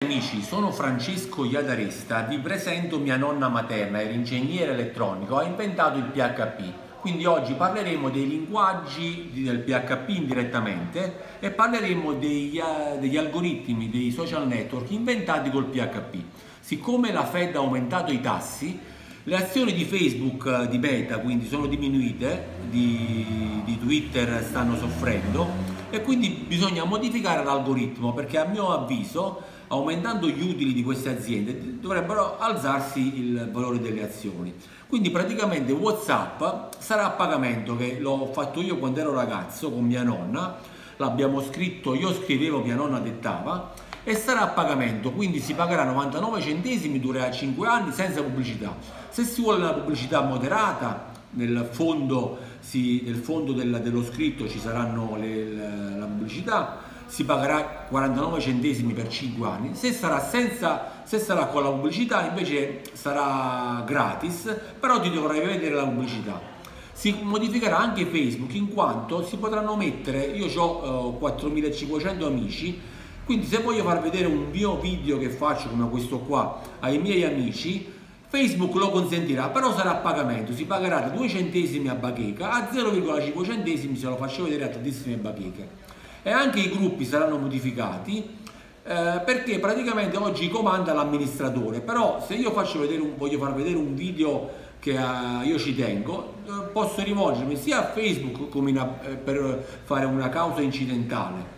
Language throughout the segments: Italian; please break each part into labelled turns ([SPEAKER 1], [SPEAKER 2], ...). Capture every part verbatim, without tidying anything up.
[SPEAKER 1] amici, sono Francesco Iadaresta, vi presento mia nonna materna, era ingegnere elettronico, ha inventato il P H P. Quindi oggi parleremo dei linguaggi del P H P indirettamente e parleremo degli, uh, degli algoritmi dei social network inventati col P H P. Siccome la Fed ha aumentato i tassi, le azioni di Facebook di beta quindi sono diminuite, di, di Twitter stanno soffrendo e quindi bisogna modificare l'algoritmo, perché a mio avviso, aumentando gli utili di queste aziende, dovrebbero alzarsi il valore delle azioni. Quindi praticamente WhatsApp sarà a pagamento, che l'ho fatto io quando ero ragazzo con mia nonna, l'abbiamo scritto, io scrivevo, mia nonna dettava, e sarà a pagamento, quindi si pagherà novantanove centesimi, durerà cinque anni senza pubblicità. Se si vuole una pubblicità moderata, nel fondo, si, nel fondo del, dello scritto ci saranno le, la pubblicità, si pagherà quarantanove centesimi per cinque anni. Se sarà, senza, se sarà con la pubblicità invece sarà gratis, però ti dovrai vedere la pubblicità. Si modificherà anche Facebook, in quanto si potranno mettere, io ho uh, quattromilacinquecento amici, quindi se voglio far vedere un mio video che faccio come questo qua ai miei amici, Facebook lo consentirà, però sarà a pagamento, si pagherà da due centesimi a bacheca a zero virgola cinque centesimi se lo faccio vedere a tantissime bacheche. E anche i gruppi saranno modificati eh, perché praticamente oggi comanda l'amministratore, però se io faccio vedere un, voglio far vedere un video che uh, io ci tengo, eh, posso rivolgermi sia a Facebook come una, eh, per fare una causa incidentale,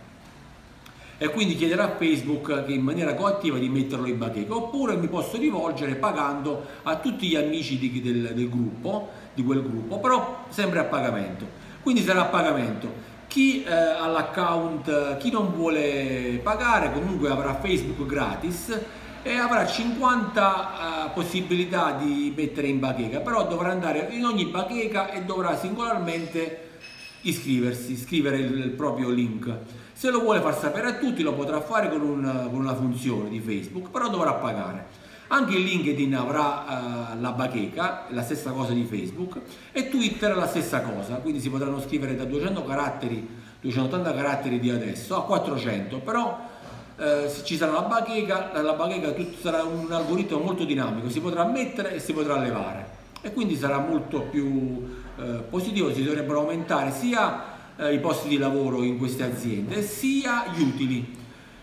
[SPEAKER 1] e quindi chiederà a Facebook che in maniera coattiva di metterlo in bacheca, oppure mi posso rivolgere pagando a tutti gli amici di, del, del gruppo, di quel gruppo, però sempre a pagamento. Quindi sarà a pagamento. Chi eh, ha l'account, chi non vuole pagare, comunque avrà Facebook gratis e avrà cinquanta uh, possibilità di mettere in bacheca, però dovrà andare in ogni bacheca e dovrà singolarmente iscriversi, scrivere il, il proprio link. Se lo vuole far sapere a tutti lo potrà fare con, un, con una funzione di Facebook, però dovrà pagare. Anche LinkedIn avrà uh, la bacheca, la stessa cosa di Facebook, e Twitter la stessa cosa, quindi si potranno scrivere da duecento caratteri, duecentottanta caratteri di adesso a quattrocento, però uh, ci sarà la bacheca, la bacheca sarà un algoritmo molto dinamico, si potrà mettere e si potrà levare, e quindi sarà molto più uh, positivo. Si dovrebbero aumentare sia i posti di lavoro in queste aziende sia gli utili.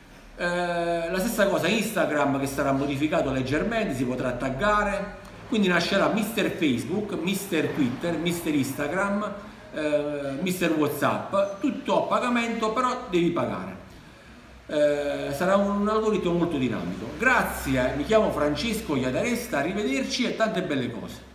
[SPEAKER 1] Eh, la stessa cosa Instagram, che sarà modificato leggermente, si potrà taggare, quindi nascerà mister Facebook, mister Twitter, mister Instagram, eh, mister WhatsApp, tutto a pagamento, però devi pagare. Eh, sarà un algoritmo molto dinamico. Grazie, mi chiamo Francesco Iadaresta, arrivederci e tante belle cose.